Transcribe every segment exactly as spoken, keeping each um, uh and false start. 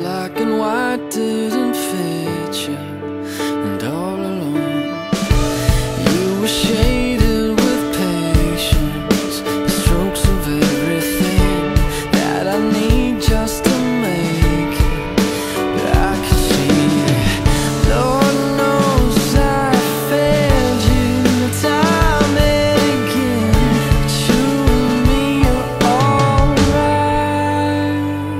black and white didn't fit you, and all alone you were shaded with patience, the strokes of everything that I need just to make it. But I can see that, Lord knows I failed you time and again, but you and me are alright.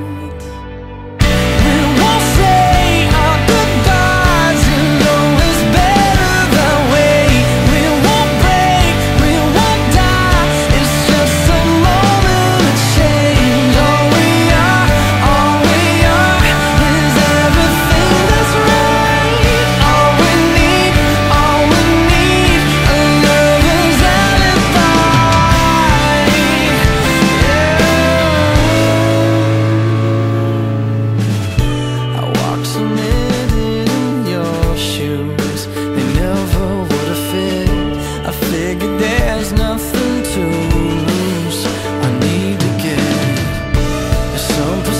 We won't say our goodbyes, you know it's better that way. We won't break, we won't die, it's just a moment of change. All we are, all we are is everything that's right. All we need, all we need, a lover's alibi. I walked so many in your shoes, they never would have fit. I figured there's nothing to lose. I need to get some